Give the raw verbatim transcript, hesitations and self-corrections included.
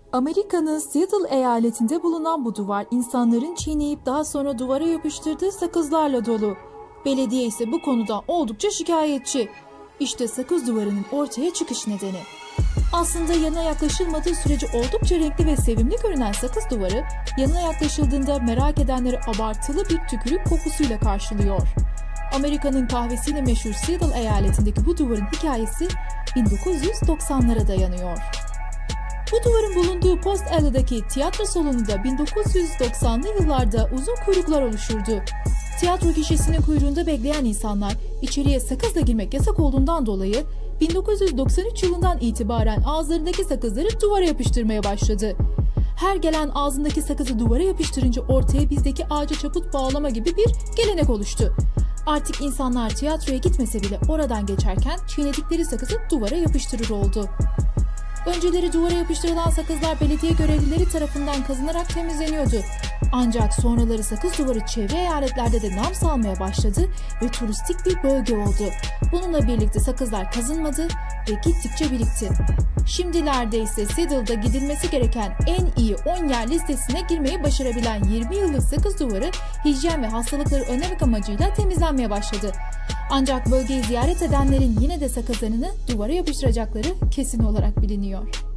Amerika'nın Seattle eyaletinde bulunan bu duvar insanların çiğneyip daha sonra duvara yapıştırdığı sakızlarla dolu. Belediye ise bu konuda oldukça şikayetçi. İşte sakız duvarının ortaya çıkış nedeni. Aslında yanına yaklaşılmadığı sürece oldukça renkli ve sevimli görünen sakız duvarı, yanına yaklaşıldığında merak edenleri abartılı bir tükürük kokusuyla karşılıyor. Amerika'nın kahvesiyle meşhur Seattle eyaletindeki bu duvarın hikayesi bin dokuz yüz doksanlara dayanıyor. Bu duvarın bulunduğu Post Alley'deki tiyatro salonunda bin dokuz yüz doksanlı yıllarda uzun kuyruklar oluşurdu. Tiyatro gişesinin kuyruğunda bekleyen insanlar içeriye sakızla girmek yasak olduğundan dolayı bin dokuz yüz doksan üç yılından itibaren ağızlarındaki sakızları duvara yapıştırmaya başladı. Her gelen ağzındaki sakızı duvara yapıştırınca ortaya bizdeki ağaca çaput bağlama gibi bir gelenek oluştu. Artık insanlar tiyatroya gitmese bile oradan geçerken çiğnedikleri sakızı duvara yapıştırır oldu. Önceleri duvara yapıştırılan sakızlar belediye görevlileri tarafından kazınarak temizleniyordu. Ancak sonraları sakız duvarı çevre eyaletlerde de nam salmaya başladı ve turistik bir bölge oldu. Bununla birlikte sakızlar kazınmadı ve gittikçe birikti. Şimdilerde ise Seattle'da gidilmesi gereken en iyi on yer listesine girmeyi başarabilen yirmi yıllık sakız duvarı hijyen ve hastalıkları önlemek amacıyla temizlenmeye başladı. Ancak bölgeyi ziyaret edenlerin yine de sakızlarını duvara yapıştıracakları kesin olarak biliniyor.